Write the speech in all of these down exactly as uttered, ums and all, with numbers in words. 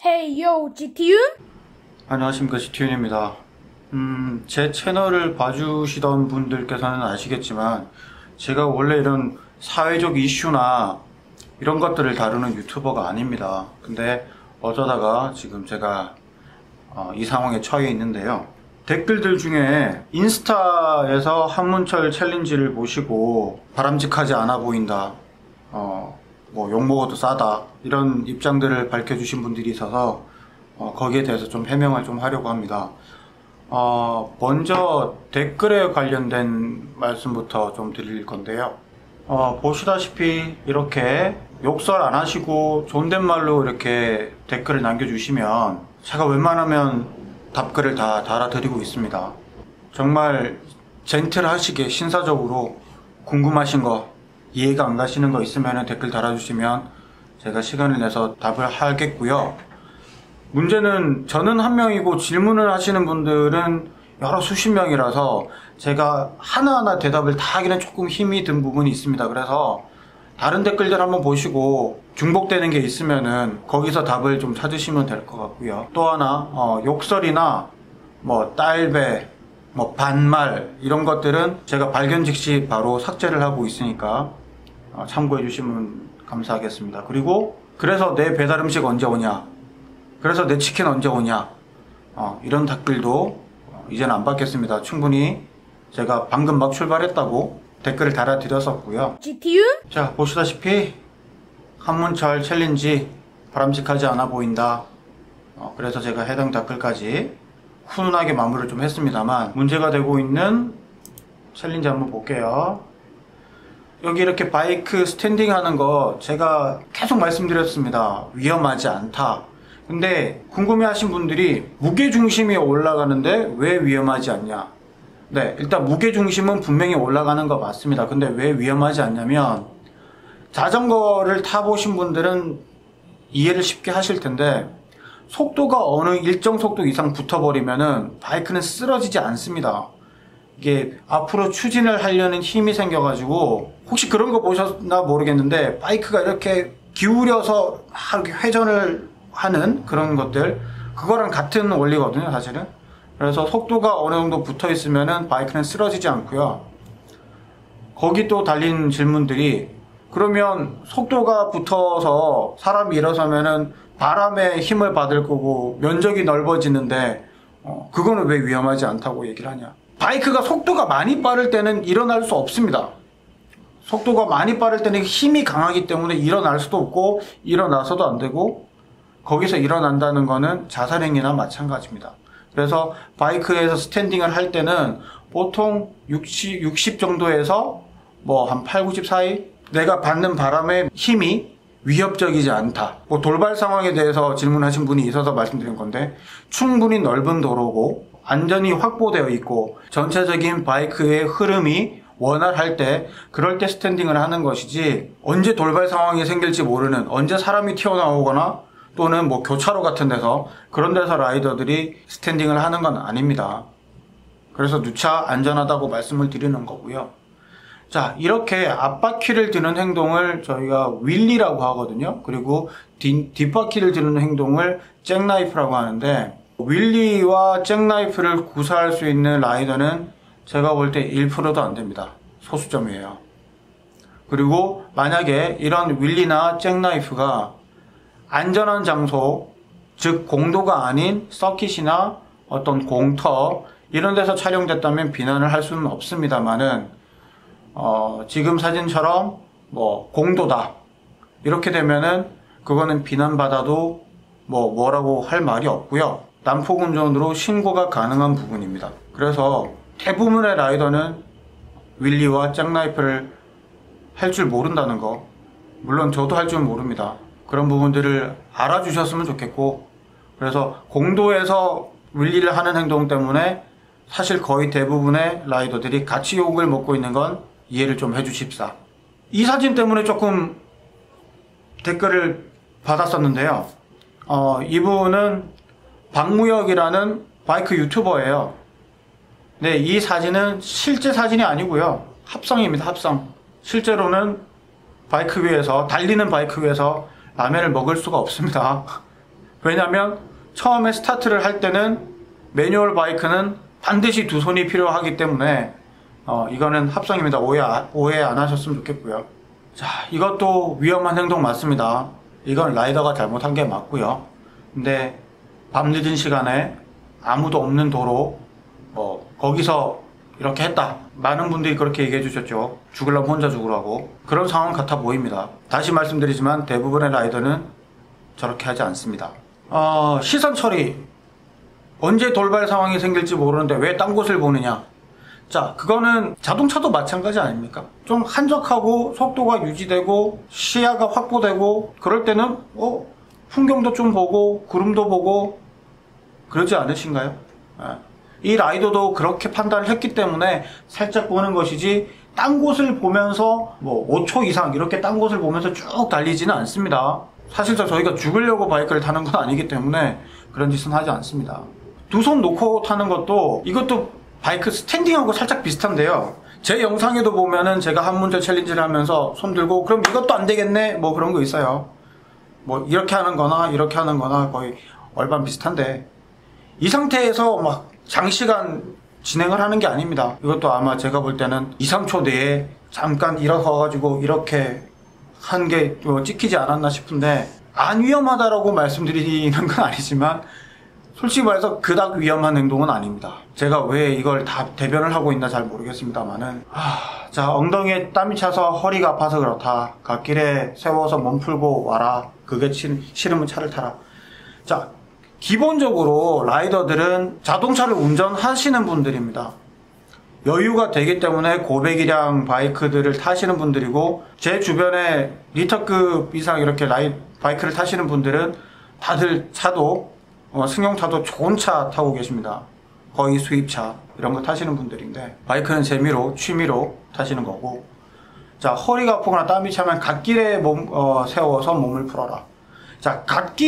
Hey yo, 지티윤? 안녕하십니까, 지티윤입니다. 음, 제 채널을 봐주시던 분들께서는 아시겠지만 제가 원래 이런 사회적 이슈나 이런 것들을 다루는 유튜버가 아닙니다. 근데 어쩌다가 지금 제가 어, 이 상황에 처해 있는데요. 댓글들 중에 인스타에서 한문철 챌린지를 보시고 바람직하지 않아 보인다, 어, 뭐 욕먹어도 싸다, 이런 입장들을 밝혀주신 분들이 있어서 어, 거기에 대해서 좀 해명을 좀 하려고 합니다. 어, 먼저 댓글에 관련된 말씀부터 좀 드릴 건데요. 어, 보시다시피 이렇게 욕설 안 하시고 존댓말로 이렇게 댓글을 남겨주시면 제가 웬만하면 답글을 다 달아드리고 있습니다. 정말 젠틀하시게 신사적으로 궁금하신 거, 이해가 안 가시는 거 있으면 댓글 달아주시면 제가 시간을 내서 답을 하겠고요. 문제는 저는 한 명이고 질문을 하시는 분들은 여러 수십 명이라서 제가 하나하나 대답을 다 하기는 조금 힘이 든 부분이 있습니다. 그래서 다른 댓글들 한번 보시고 중복되는 게 있으면은 거기서 답을 좀 찾으시면 될 것 같고요. 또 하나 어, 욕설이나 뭐 딸배, 뭐 반말 이런 것들은 제가 발견 즉시 바로 삭제를 하고 있으니까 어, 참고해 주시면 감사하겠습니다. 그리고 그래서 내 배달 음식 언제 오냐, 그래서 내 치킨 언제 오냐, 어, 이런 댓글도 어, 이제는 안 받겠습니다. 충분히 제가 방금 막 출발했다고 댓글을 달아드렸었고요. 지티윤? 자, 보시다시피 한문철 챌린지 바람직하지 않아 보인다. 어, 그래서 제가 해당 댓글까지 훈훈하게 마무리를 좀 했습니다만, 문제가 되고 있는 챌린지 한번 볼게요. 여기 이렇게 바이크 스탠딩 하는 거 제가 계속 말씀드렸습니다. 위험하지 않다. 근데 궁금해 하신 분들이 무게중심이 올라가는데 왜 위험하지 않냐. 네, 일단 무게중심은 분명히 올라가는 거 맞습니다. 근데 왜 위험하지 않냐면, 자전거를 타보신 분들은 이해를 쉽게 하실 텐데, 속도가 어느 일정 속도 이상 붙어버리면은 바이크는 쓰러지지 않습니다. 이게 앞으로 추진을 하려는 힘이 생겨가지고, 혹시 그런 거 보셨나 모르겠는데 바이크가 이렇게 기울여서 막 이렇게 회전을 하는 그런 것들, 그거랑 같은 원리거든요, 사실은. 그래서 속도가 어느 정도 붙어 있으면은 바이크는 쓰러지지 않고요. 거기 또 달린 질문들이, 그러면 속도가 붙어서 사람이 일어서면은 바람에 힘을 받을 거고 면적이 넓어지는데 어, 그거는 왜 위험하지 않다고 얘기를 하냐. 바이크가 속도가 많이 빠를 때는 일어날 수 없습니다. 속도가 많이 빠를 때는 힘이 강하기 때문에 일어날 수도 없고 일어나서도 안 되고, 거기서 일어난다는 거는 자살행위나 마찬가지입니다. 그래서 바이크에서 스탠딩을 할 때는 보통 육십, 육십 정도에서 뭐 한 팔, 구십 사이, 내가 받는 바람의 힘이 위협적이지 않다. 뭐 돌발 상황에 대해서 질문하신 분이 있어서 말씀드린 건데, 충분히 넓은 도로고 안전이 확보되어 있고 전체적인 바이크의 흐름이 원활할 때, 그럴 때 스탠딩을 하는 것이지, 언제 돌발 상황이 생길지 모르는, 언제 사람이 튀어나오거나 또는 뭐 교차로 같은 데서, 그런 데서 라이더들이 스탠딩을 하는 건 아닙니다. 그래서 누차 안전하다고 말씀을 드리는 거고요. 자, 이렇게 앞바퀴를 드는 행동을 저희가 윌리라고 하거든요. 그리고 뒷, 뒷바퀴를 드는 행동을 잭나이프라고 하는데, 윌리와 잭나이프를 구사할 수 있는 라이더는 제가 볼 때 일 퍼센트도 안 됩니다. 소수점이에요. 그리고 만약에 이런 윌리나 잭나이프가 안전한 장소, 즉 공도가 아닌 서킷이나 어떤 공터 이런 데서 촬영됐다면 비난을 할 수는 없습니다만은, 어, 지금 사진처럼 뭐 공도다 이렇게 되면은 그거는 비난받아도 뭐 뭐라고 할 말이 없고요. 난폭 운전으로 신고가 가능한 부분입니다. 그래서 대부분의 라이더는 윌리와 잭나이프를 할 줄 모른다는 거, 물론 저도 할 줄 모릅니다. 그런 부분들을 알아주셨으면 좋겠고, 그래서 공도에서 윌리를 하는 행동 때문에 사실 거의 대부분의 라이더들이 같이 욕을 먹고 있는 건 이해를 좀 해주십사. 이 사진 때문에 조금 댓글을 받았었는데요. 어, 이분은 박무혁이라는 바이크 유튜버예요. 네, 이 사진은 실제 사진이 아니고요. 합성입니다, 합성. 실제로는 바이크 위에서, 달리는 바이크 위에서 라면을 먹을 수가 없습니다. 왜냐하면 처음에 스타트를 할 때는 매뉴얼 바이크는 반드시 두 손이 필요하기 때문에 어, 이거는 합성입니다. 오해, 오해 안 하셨으면 좋겠고요. 자, 이것도 위험한 행동 맞습니다. 이건 라이더가 잘못한 게 맞고요. 근데 밤늦은 시간에 아무도 없는 도로 뭐 거기서 이렇게 했다. 많은 분들이 그렇게 얘기해 주셨죠. 죽으려면 혼자 죽으라고. 그런 상황 같아 보입니다. 다시 말씀드리지만 대부분의 라이더는 저렇게 하지 않습니다. 어, 시선 처리. 언제 돌발 상황이 생길지 모르는데 왜 딴 곳을 보느냐. 자, 그거는 자동차도 마찬가지 아닙니까? 좀 한적하고 속도가 유지되고 시야가 확보되고 그럴 때는 어, 풍경도 좀 보고 구름도 보고 그러지 않으신가요? 네. 이 라이더도 그렇게 판단을 했기 때문에 살짝 보는 것이지 딴 곳을 보면서 뭐 오 초 이상 이렇게 딴 곳을 보면서 쭉 달리지는 않습니다. 사실상 저희가 죽으려고 바이크를 타는 건 아니기 때문에 그런 짓은 하지 않습니다. 두 손 놓고 타는 것도 이것도 바이크 스탠딩하고 살짝 비슷한데요. 제 영상에도 보면은 제가 한 문제 챌린지를 하면서 손 들고 그럼 이것도 안 되겠네 뭐 그런 거 있어요. 뭐 이렇게 하는 거나 이렇게 하는 거나 거의 얼반 비슷한데 이 상태에서 막 장시간 진행을 하는 게 아닙니다. 이것도 아마 제가 볼 때는 이, 삼 초 내에 잠깐 일어서 가지고 이렇게 한 게 찍히지 않았나 싶은데 안 위험하다라고 말씀드리는 건 아니지만 솔직히 말해서 그닥 위험한 행동은 아닙니다. 제가 왜 이걸 다 대변을 하고 있나 잘 모르겠습니다만은 하... 자, 엉덩이에 땀이 차서 허리가 아파서 그렇다. 갓길에 세워서 몸 풀고 와라. 그게 싫으면 차를 타라. 자, 기본적으로 라이더들은 자동차를 운전하시는 분들입니다. 여유가 되기 때문에 고배기량 바이크들을 타시는 분들이고 제 주변에 리터급 이상 이렇게 라이, 바이크를 타시는 분들은 다들 차도 어, 승용차도 좋은 차 타고 계십니다. 거의 수입차 이런 거 타시는 분들인데 바이크는 재미로 취미로 타시는 거고 자 허리가 아프거나 땀이 차면 갓길에 몸, 어, 세워서 몸을 풀어라. 자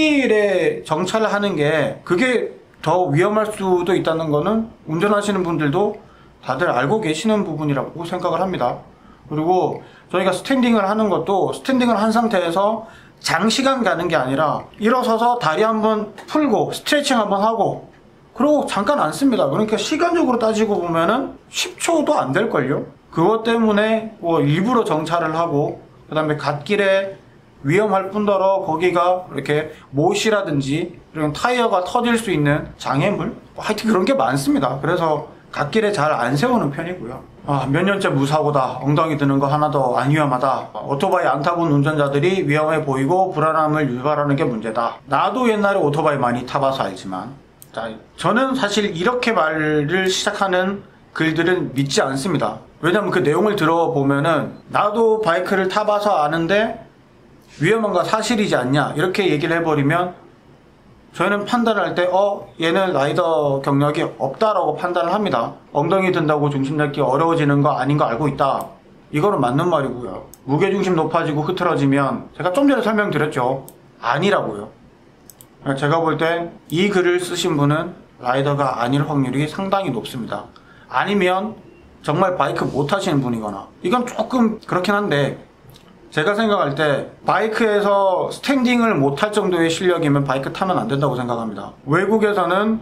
갓길에 정차를 하는 게 그게 더 위험할 수도 있다는 거는 운전하시는 분들도 다들 알고 계시는 부분이라고 생각을 합니다. 그리고 저희가 스탠딩을 하는 것도 스탠딩을 한 상태에서 장시간 가는 게 아니라 일어서서 다리 한번 풀고 스트레칭 한번 하고 그리고 잠깐 앉습니다. 그러니까 시간적으로 따지고 보면은 십 초도 안 될걸요. 그것 때문에 뭐 일부러 정차를 하고 그 다음에 갓길에 위험할 뿐더러 거기가 이렇게 못이라든지 그리고 타이어가 터질 수 있는 장애물 하여튼 그런 게 많습니다. 그래서 갓길에 잘 안 세우는 편이고요. 아, 몇 년째 무사고다. 엉덩이 드는 거 하나도 안 위험하다. 오토바이 안 타본 운전자들이 위험해 보이고 불안함을 유발하는 게 문제다. 나도 옛날에 오토바이 많이 타봐서 알지만 자, 저는 사실 이렇게 말을 시작하는 글들은 믿지 않습니다. 왜냐면 그 내용을 들어보면은 나도 바이크를 타봐서 아는데 위험한 거 사실이지 않냐 이렇게 얘기를 해버리면 저희는 판단을 할 때 어 얘는 라이더 경력이 없다라고 판단을 합니다. 엉덩이 든다고 중심 잡기 어려워지는 거 아닌 거 알고 있다. 이거는 맞는 말이고요. 무게중심 높아지고 흐트러지면 제가 좀 전에 설명드렸죠. 아니라고요. 제가 볼 때 이 글을 쓰신 분은 라이더가 아닐 확률이 상당히 높습니다. 아니면 정말 바이크 못 타시는 분이거나 이건 조금 그렇긴 한데 제가 생각할 때 바이크에서 스탠딩을 못할 정도의 실력이면 바이크 타면 안 된다고 생각합니다. 외국에서는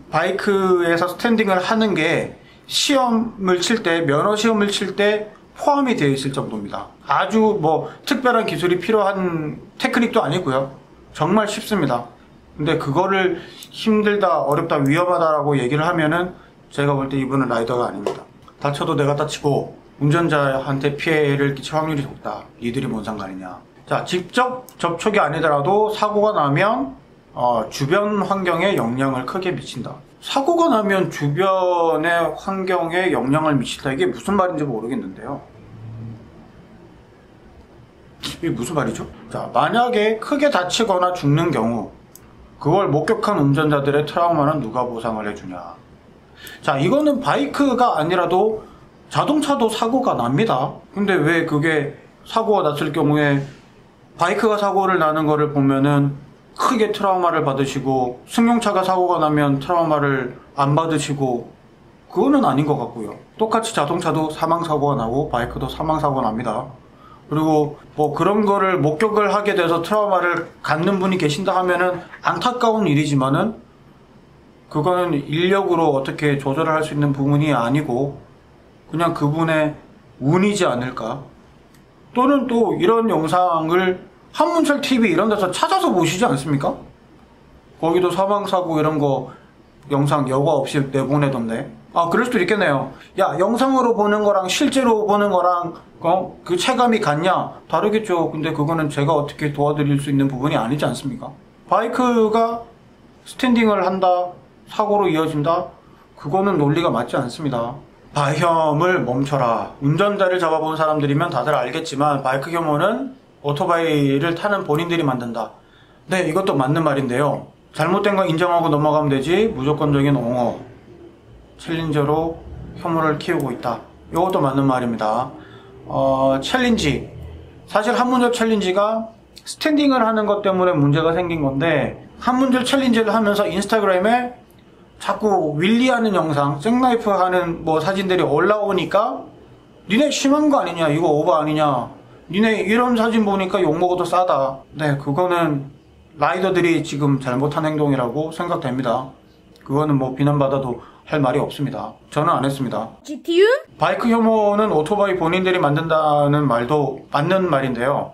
바이크에서 스탠딩을 하는 게 시험을 칠 때, 면허 시험을 칠 때 포함이 되어 있을 정도입니다. 아주 뭐 특별한 기술이 필요한 테크닉도 아니고요. 정말 쉽습니다. 근데 그거를 힘들다, 어렵다, 위험하다라고 얘기를 하면은 제가 볼 때 이분은 라이더가 아닙니다. 다쳐도 내가 다치고 운전자한테 피해를 끼칠 확률이 높다. 이들이 뭔 상관이냐. 자, 직접 접촉이 아니더라도 사고가 나면 어, 주변 환경에 영향을 크게 미친다. 사고가 나면 주변의 환경에 영향을 미친다. 이게 무슨 말인지 모르겠는데요. 이게 무슨 말이죠? 자, 만약에 크게 다치거나 죽는 경우 그걸 목격한 운전자들의 트라우마는 누가 보상을 해주냐. 자, 이거는 바이크가 아니라도 자동차도 사고가 납니다. 근데 왜 그게 사고가 났을 경우에 바이크가 사고를 나는 거를 보면은 크게 트라우마를 받으시고 승용차가 사고가 나면 트라우마를 안 받으시고 그거는 아닌 것 같고요. 똑같이 자동차도 사망사고가 나고 바이크도 사망사고가 납니다. 그리고 뭐 그런 거를 목격을 하게 돼서 트라우마를 갖는 분이 계신다 하면은 안타까운 일이지만은 그거는 인력으로 어떻게 조절을 할 수 있는 부분이 아니고 그냥 그분의 운이지 않을까. 또는 또 이런 영상을 한문철 티비 이런 데서 찾아서 보시지 않습니까? 거기도 사망사고 이런 거 영상 여과 없이 내보내던데. 아, 그럴 수도 있겠네요. 야, 영상으로 보는 거랑 실제로 보는 거랑 어? 그 체감이 같냐? 다르겠죠. 근데 그거는 제가 어떻게 도와드릴 수 있는 부분이 아니지 않습니까? 바이크가 스탠딩을 한다, 사고로 이어진다? 그거는 논리가 맞지 않습니다. 바이혐을 멈춰라. 운전자를 잡아본 사람들이면 다들 알겠지만 바이크 혐오는 오토바이를 타는 본인들이 만든다. 네, 이것도 맞는 말인데요. 잘못된 거 인정하고 넘어가면 되지 무조건적인 옹호, 챌린저로 혐오를 키우고 있다. 이것도 맞는 말입니다. 어, 챌린지. 사실 한문절 챌린지가 스탠딩을 하는 것 때문에 문제가 생긴 건데 한문절 챌린지를 하면서 인스타그램에 자꾸 윌리하는 영상, 잭나이프 하는 뭐 사진들이 올라오니까 니네 심한 거 아니냐, 이거 오버 아니냐, 니네 이런 사진 보니까 욕먹어도 싸다. 네, 그거는 라이더들이 지금 잘못한 행동이라고 생각됩니다. 그거는 뭐 비난받아도 할 말이 없습니다. 저는 안 했습니다. 지티유? 바이크 혐오는 오토바이 본인들이 만든다는 말도 맞는 말인데요.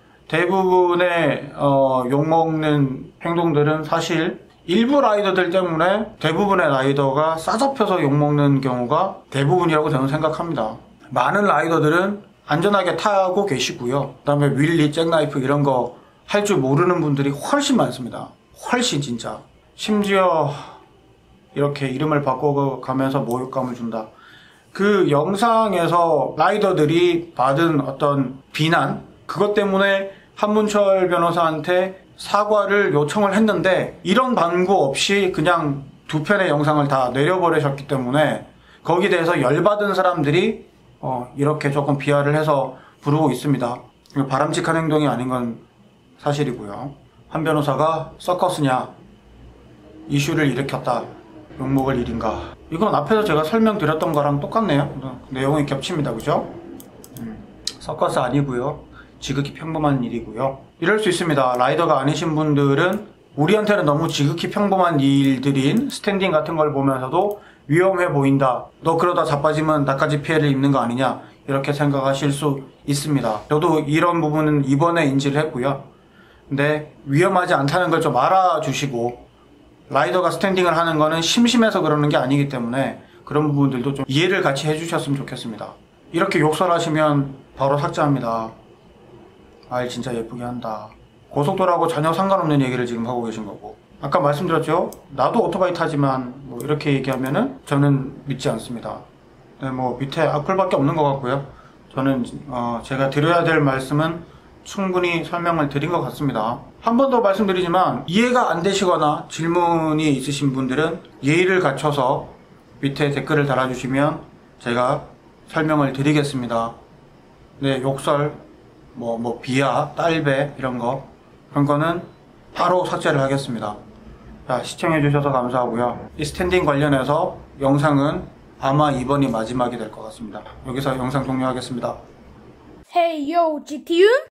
대부분의 어, 욕먹는 행동들은 사실 일부 라이더들 때문에 대부분의 라이더가 싸잡혀서 욕먹는 경우가 대부분이라고 저는 생각합니다. 많은 라이더들은 안전하게 타고 계시고요. 그 다음에 윌리, 잭나이프 이런 거 할 줄 모르는 분들이 훨씬 많습니다. 훨씬 진짜. 심지어 이렇게 이름을 바꿔가면서 모욕감을 준다. 그 영상에서 라이더들이 받은 어떤 비난, 그것 때문에 한문철 변호사한테 사과를 요청을 했는데 이런 반구 없이 그냥 두 편의 영상을 다 내려버리셨기 때문에 거기에 대해서 열받은 사람들이 어 이렇게 조금 비하를 해서 부르고 있습니다. 바람직한 행동이 아닌 건 사실이고요. 한 변호사가 서커스냐, 이슈를 일으켰다, 욕먹을 일인가. 이건 앞에서 제가 설명드렸던 거랑 똑같네요. 내용이 겹칩니다. 그죠? 음, 서커스 아니고요. 지극히 평범한 일이고요. 이럴 수 있습니다. 라이더가 아니신 분들은 우리한테는 너무 지극히 평범한 일들인 스탠딩 같은 걸 보면서도 위험해 보인다, 너 그러다 자빠지면 나까지 피해를 입는 거 아니냐, 이렇게 생각하실 수 있습니다. 저도 이런 부분은 이번에 인지를 했고요. 근데 위험하지 않다는 걸 좀 알아주시고, 라이더가 스탠딩을 하는 거는 심심해서 그러는 게 아니기 때문에 그런 부분들도 좀 이해를 같이 해주셨으면 좋겠습니다. 이렇게 욕설하시면 바로 삭제합니다. 아, 진짜 예쁘게 한다. 고속도로하고 전혀 상관없는 얘기를 지금 하고 계신 거고, 아까 말씀드렸죠? 나도 오토바이 타지만 뭐 이렇게 얘기하면은 저는 믿지 않습니다. 네, 뭐 밑에 악플밖에 없는 것 같고요. 저는 어 제가 드려야 될 말씀은 충분히 설명을 드린 것 같습니다. 한 번 더 말씀드리지만 이해가 안 되시거나 질문이 있으신 분들은 예의를 갖춰서 밑에 댓글을 달아주시면 제가 설명을 드리겠습니다. 네, 욕설, 뭐, 뭐 비하, 딸배 이런 거, 그런 거는 바로 삭제를 하겠습니다. 자, 시청해주셔서 감사하고요. 이 스탠딩 관련해서 영상은 아마 이번이 마지막이 될 것 같습니다. 여기서 영상 종료하겠습니다. Hey yo, 지티유?